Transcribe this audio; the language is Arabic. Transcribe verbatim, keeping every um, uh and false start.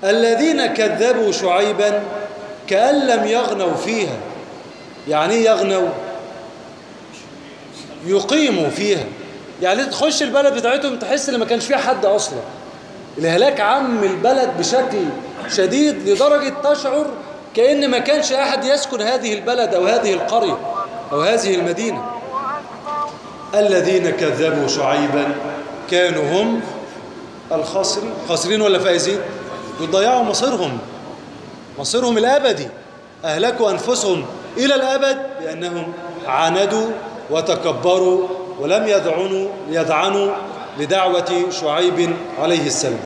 الذين كذبوا شعيبا كأن لم يغنوا فيها. يعني ايه يغنوا؟ يقيموا فيها. يعني تخش البلد بتاعتهم تحس ان ما كانش فيها حد اصلا. الهلاك عم البلد بشكل شديد لدرجة تشعر كأن ما كانش احد يسكن هذه البلد او هذه القرية او هذه المدينة. الذين كذبوا شعيبا كانوا هم الخاسرين. خاسرين ولا فائزين؟ يضيعوا مصيرهم، مصيرهم الأبدي. أهلكوا أنفسهم إلى الأبد لأنهم عاندوا وتكبروا ولم يدعنوا يدعنوا لدعوة شعيب عليه السلام.